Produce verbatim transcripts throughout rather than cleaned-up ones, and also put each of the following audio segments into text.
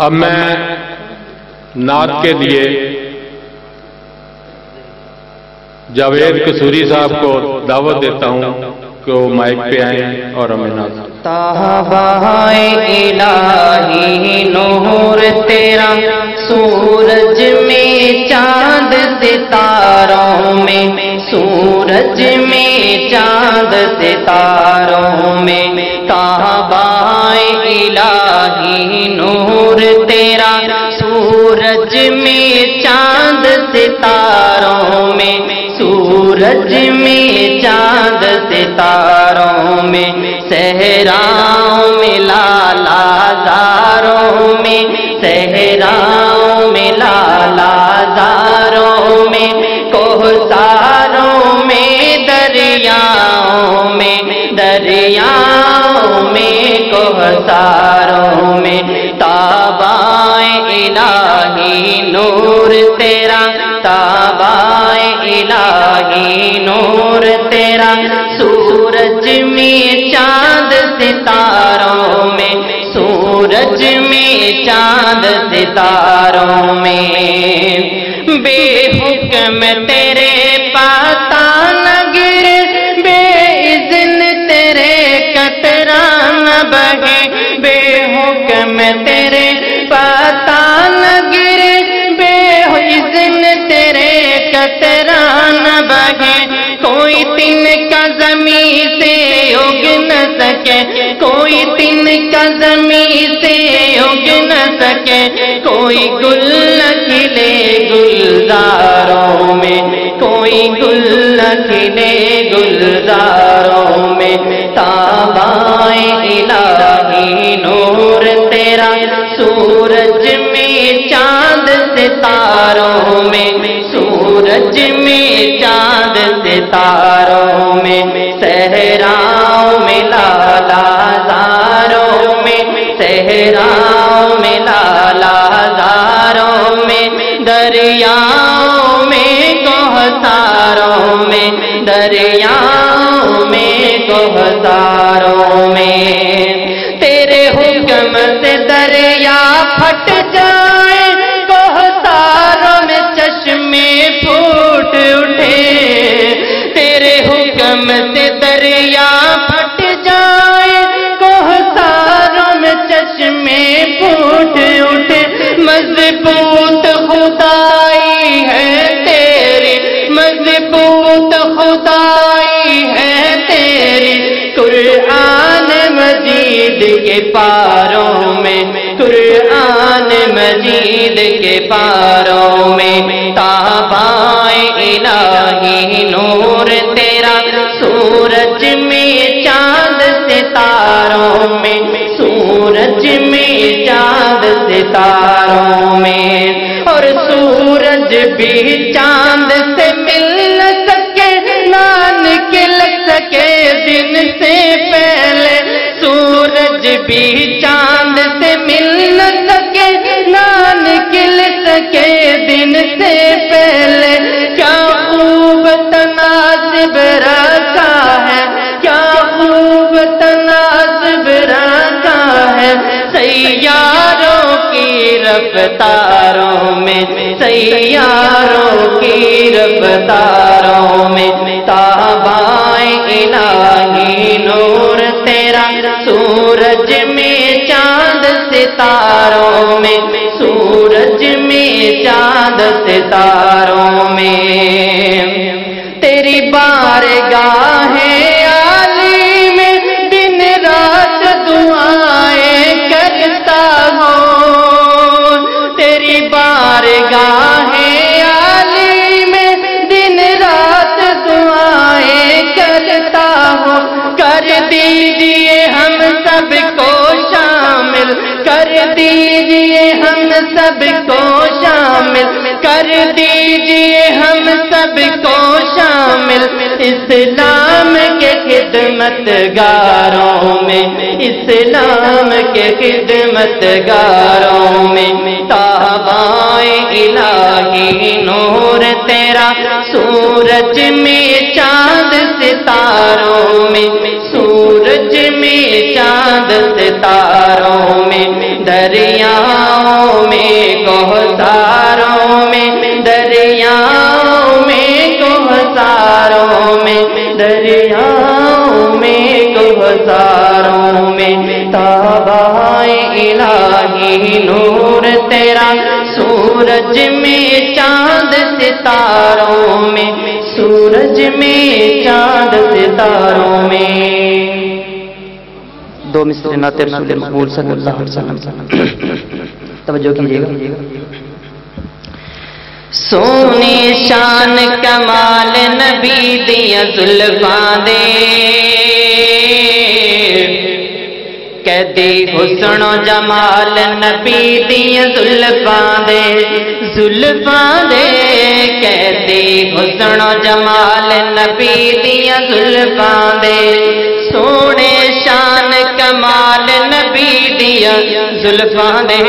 اب میں نعت کے لیے جاوید قصوری صاحب کو دعوت دیتا ہوں کہ وہ مائک پہ آئیں اور ہمیں نعت تابائے الہی نور تیرا سورج میں چاند ستاروں میں، سورج میں چاند ستاروں میں، تابائے الہی نور تیرا سورج میں چاند ستاروں میں، سورج میں چاند ستاروں میں، صحراؤں میں لالا زاروں میں، صحراؤں میں لالا زاروں میں، کوہساروں میں دریاؤں میں، دریاؤں میں کوہساروں میں، تابائے الہی نور تیرا، تابائے الہی نور تیرا سورج میں چاند ستاروں میں، سورج میں چاند ستاروں میں، بے حکم تیرے پاتا نہ گرے، بے اذن تیرے قطرہ نہ بہے، بے حکم تیرے پاتا نہ گرے، بے اذن تیرے قطرہ نہ بہے، کوئی تن کا زمین سے اگ نہ سکے، کوئی تن کا زمین سے اگ نہ سکے، کوئی گل نہ کھلے گلزاروں میں، کوئی گل نہ کھلے گلزاروں میں، تابائے الہی نور تیرا سورج میں چاند ستاروں میں، سورج میں چاند ستاروں میں، صحراؤں میں لالا زاروں میں، صحراؤں میں لالا زاروں میں، دریاؤں میں کوہساروں میں، دریاؤں میں کوہساروں میں، تیرے حکم سے دریا پھٹ جائے، کوہساروں میں چشمے پھوٹ اٹھے، تیرے حکم سے دریا پھٹ جائے، کوہساروں میں چشمے پھوٹ اٹھے، مضبوط خدائی ہے تیری، مضبوط خدائی ہے تیری، قرآن مجید کے پاروں میں، قرآن مجید کے پاروں میں، تابائے الہی نور تیرا سورج میں چاند ستاروں میں، سورج میں چاند ستاروں میں، اور سورج بھی چاند سے مل نہ سکے، نہ نکل سکے دن سے پہلے، سورج بھی چاند سے مل نہ سکے، نہ نکل سکے دن سے پہلے، کیا خوب تناسب رکھا ہے، کیا خوب تناسب رکھا ہے، سیاروں کی رفتاروں میں، سیاروں کی رفتاروں میں، تابائے الہی نور تیرا سورج میں چاند ستاروں میں، سورج میں چاند ستاروں میں، تیری بارگاہ عالی میں دن رات دعائیں کرتا ہوں، تیری بارگاہ عالی میں دن رات دعائیں کرتا ہوں، کر دیجئے ہم سب کو شامل، کر دیجئے ہم سب کو شامل، کر دیجئے ہم سب کو شامل، اسلام کے خدمت گاروں میں، اسلام کے خدمت گاروں میں، تابائے الہی نور تیرا سورج میں چاند ستاروں میں، سورج میں چاند ستاروں میں، دریاؤں دریاؤں میں کوثروں میں تابائے الہی نور تیرا سورج میں چاند ستاروں میں سورج میں چاند ستاروں میں دو مصرع نعت رسول مقبول صلی اللہ علیہ وسلم توجہ کیجیے گا سونی شان کمال نبی دیا زلفاں دے قیدی حسن و جمال نبی دیا زلفاں دے زلفاں دے قیدی حسن و جمال نبی دیا زلفاں دے سونے شان کمال نبی دیا زلفاں دے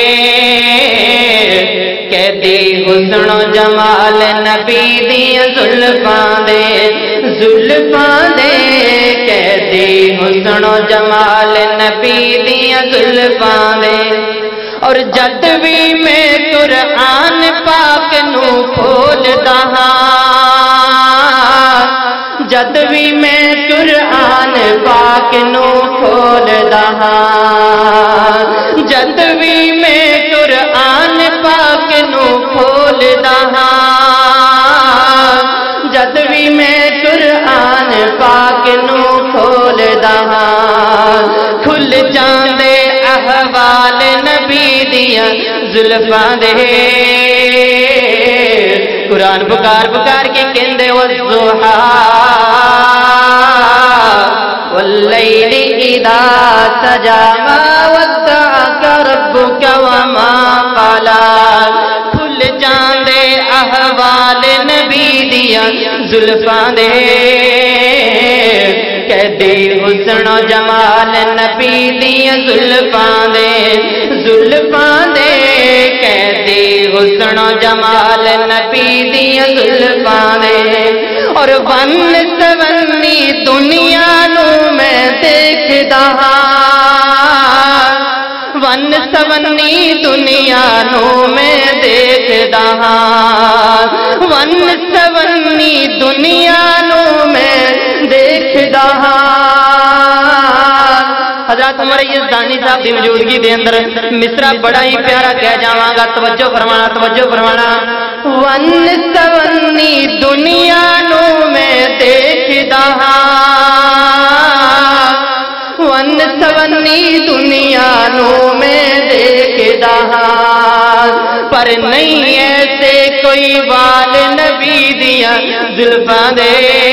قیدی حسن و جمال نبی دیا زلفاں دے زلفاں دے قیدی حسن و جمال نبی دیا زلفاں دے اور جد بھی میں قرآن پاک نو کھولدا ہاں جد بھی میں قرآن پاک نو کھولدا ہاں جد بھی میں قرآن پاک نو کھولدا ہاں جد بھی میں قرآن پاک نو کھولدا ہاں کھل جاندے احوال نبی دیا زلفاں دے قرآن پکار پکار کے کہندے والضحا واللیل اذا سجا ما ودعک ربک وما قلا کھل جاندے احوال نبی دیا زلفاں دے قیدی حسن و جمال نبی دیا زلفاں دے زلفاں دے قیدی حسن و جمال نبی دیا زلفاں دے اور ون سونی دنیا نو میں دیکھدا ہاں ون سونی دنیا نو میں دیکھدا ہاں ون سونی دنیا نو میں دیکھدا ہاں حضرت عمر یزدانی صاحب دی موجودگی دے اندر مصرع بڑا ہی پیارا کہہ جاواں گا توجہ فرمانا توجہ فرمانا ون سونی دنیا نو میں دیکھدا ہاں ون سونی دنیا نو میں دیکھدا ہاں پر نہیں ایسے کوئی وال نبی دیا زلفاں دے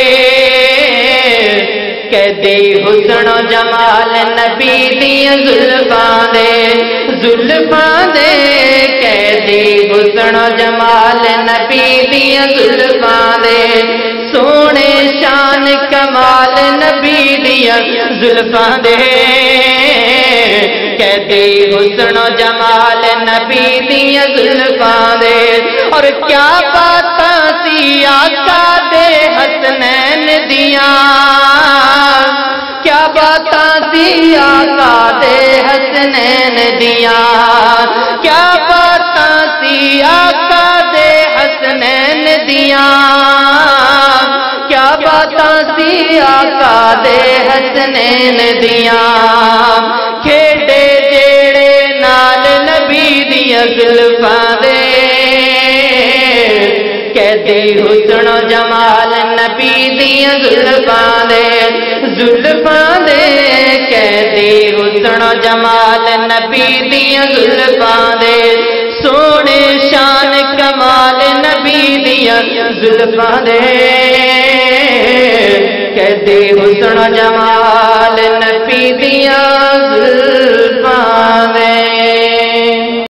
قیدی حسن و جمال نبی دیا زلفاں دے زلفاں دے قیدی حسن و جمال نبی دیا زلفاں دے سونے شان کمال نبی دیا زلفاں دے قیدی حسن و جمال نبی دیا زلفاں دے اور کیا باتاں سی آقا دے حسنین دیا کیا باتاں سی آقا دے حسنین دیا کیا باتاں سی آقا دے حسنین دیا کیا باتاں سی آقا دے حسنین دیا کھیڈے جیڑے نال نبی دیا زلفاں دے قیدی حسن و جمال نبی دیا زلفاں دے زلفاں دے قیدی حسن و جمال نبی دیا زلفاں دے سونے شان کمال نبی دیا زلفاں دے قیدی حسن و جمال نبی دیا